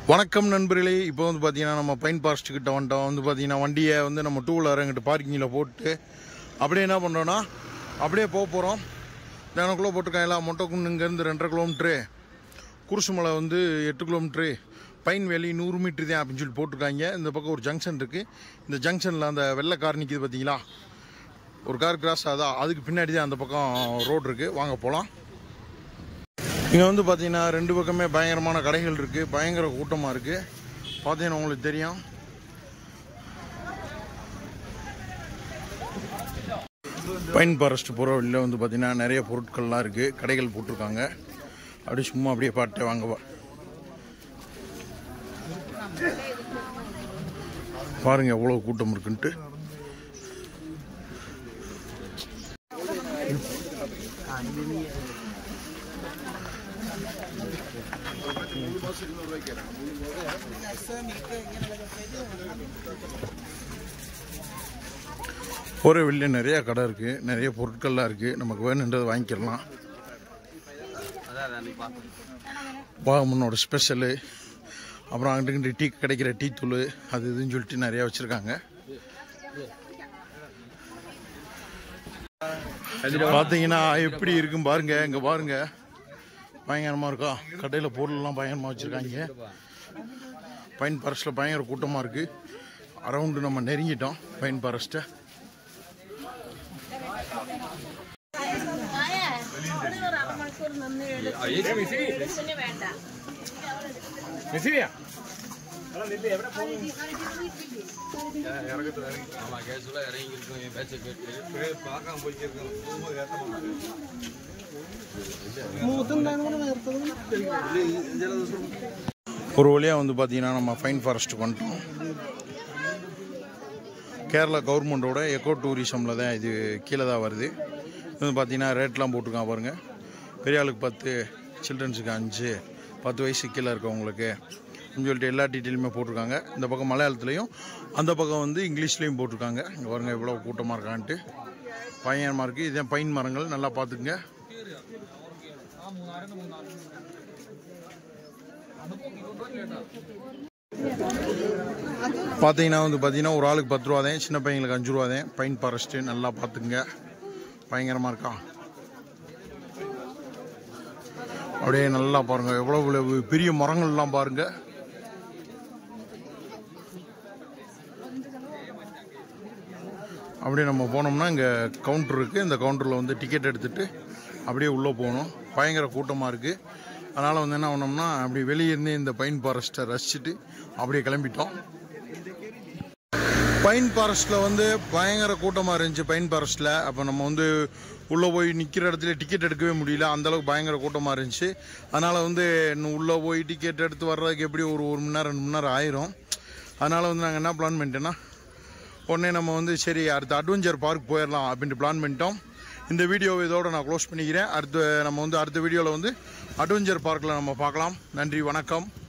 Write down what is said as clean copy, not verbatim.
வணக்கம் நண்பர்களே. இப்போ வந்து பார்த்தீங்கன்னா நம்ம பைன் ஃபாரஸ்ட் கிட்ட வந்துட்டோம். வந்து பார்த்தீங்கன்னா வண்டியை வந்து நம்ம டூ வீலர் எங்கிட்ட பார்க்கிங்கில் போட்டு அப்படியே என்ன பண்ணுறோன்னா அப்படியே போக போகிறோம். தினக்குள்ளே போட்டிருக்காங்க எல்லாம் மொட்டைக்குன்னு இங்கேருந்து 2.5 கிலோமீட்ரு, குருசுமலை வந்து 8 கிலோமீட்ரு, பைன் வேலி 100 மீட்ரு தான் அப்படின்னு சொல்லி போட்டிருக்காங்க. இந்த பக்கம் ஒரு ஜங்ஷன் இருக்குது. இந்த ஜங்ஷனில் அந்த வெள்ளை கார் நிற்கிது பார்த்தீங்களா, ஒரு கார் கிராஸ் ஆகுதா, அதுக்கு பின்னாடி தான் அந்த பக்கம் ரோடு இருக்குது. வாங்க போகலாம். இங்கே வந்து பார்த்தீங்கன்னா 2 பக்கமே பயங்கரமான கடைகள் இருக்குது. பயங்கர கூட்டமாக இருக்குது. பார்த்தீங்கன்னா உங்களுக்கு தெரியும். பைன் ஃபாரஸ்ட் போகிற வழியில் வந்து பார்த்தீங்கன்னா நிறைய பொருட்கள்லாம் இருக்குது. கடைகள் போட்டிருக்காங்க. அப்படியே சும்மா அப்படியே பாட்டு வாங்க பாருங்கள் எவ்வளோ கூட்டம் இருக்குன்ட்டு. போகிற வெளியில் நிறையா கடை இருக்குது, நிறைய பொருட்கள்லாம் இருக்குது. நமக்கு வேணுன்றதை வாங்கிக்கலாம். பாகமனோட ஸ்பெஷலு, அப்புறம் அங்கிட்டு டீ கிடைக்கிற டீ தூள் அது இதுன்னு சொல்லிட்டு நிறையா வச்சுருக்காங்க. பார்த்தீங்கன்னா எப்படி இருக்கும் பாருங்கள். இங்கே பாருங்கள், பயங்கரமாக இருக்கா. கடையில் பொருள்லாம் பயங்கரமாக வச்சுருக்காங்க. பைன் ஃபாரஸ்ட்டில் பயங்கர கூட்டமாக இருக்குது. அரௌண்டு நம்ம நெருங்கிட்டோம் பைன் ஃபாரஸ்ட்டை. ஒரு வழியாக வந்து பார்த்தீங்கன்னா நம்ம ஃபைன் ஃபாரஸ்ட்டுக்கு வந்துட்டோம். கேரளா கவர்மெண்ட்டோட எக்கோ டூரிசமில் தான் இது கீழே தான் வருது. இது வந்து பார்த்தீங்கன்னா ரேட்லாம் போட்டிருக்கான் பாருங்கள். பெரிய ஆளுக்கு 10, சில்ட்ரன்ஸுக்கு 5, 10 வயசு கீழே இருக்கவங்களுக்கு சொல்லிட்டு எல்லா டீட்டெயிலுமே போட்டிருக்காங்க. இந்த பக்கம் மலையாளத்துலேயும் அந்த பக்கம் வந்து இங்கிலீஷ்லேயும் போட்டிருக்காங்க. இங்கே பாருங்கள் எவ்வளோ கூட்டமாக இருக்கான்ட்டு. பயங்கரமாக இருக்குது. இதே பைன் மரங்கள் நல்லா பார்த்துக்குங்க. பார்த்தீங்கன்னா வந்து பார்த்தீங்கன்னா ஒரு ஆளுக்கு 10 ரூபா தான், சின்ன பையங்களுக்கு 5 ரூபா தான். பைன் ஃபாரஸ்ட்டு நல்லா பார்த்துக்குங்க. பயங்கரமாக இருக்கா. அப்படியே நல்லா பாருங்கள் எவ்வளோ பெரிய மரங்கள்லாம் பாருங்கள். அப்படியே நம்ம போனோம்னா இங்கே கவுண்டர் இருக்குது. இந்த கவுண்டரில் வந்து டிக்கெட் எடுத்துகிட்டு அப்படியே உள்ளே போகணும். பயங்கர கூட்டமாக இருக்குது. அதனால் வந்து என்ன பண்ணோம்னா அப்படி வெளியேருந்து இந்த பைன் ஃபாரஸ்ட்டை ரசிச்சுட்டு அப்படியே கிளம்பிட்டோம். பைன் ஃபாரஸ்ட்டில் வந்து பயங்கர கூட்டமாக இருந்துச்சு பைன் ஃபாரஸ்ட்டில். அப்போ நம்ம வந்து உள்ளே போய் நிற்கிற இடத்துல டிக்கெட் எடுக்கவே முடியல. அந்தளவுக்கு பயங்கர கூட்டமாக இருந்துச்சு. அதனால் வந்து இன்னும் உள்ளே போய் டிக்கெட் எடுத்து வர்றதுக்கு எப்படி ஒரு 1 மணி நேரம் 2 மணி நேரம் ஆயிரும். அதனால் வந்து நாங்கள் என்ன பிளான் பண்ணிட்டோன்னா உடனே நம்ம வந்து சரி அடுத்த அட்வென்ச்சர் பார்க் போயிடலாம் அப்படின்ட்டு பிளான் பண்ணிட்டோம். இந்த வீடியோவை இதோடு நான் க்ளோஸ் பண்ணிக்கிறேன். நம்ம வந்து அடுத்த வீடியோவில் வந்து அட்வென்ச்சர் பார்க்கில் நம்ம பார்க்கலாம். நன்றி, வணக்கம்.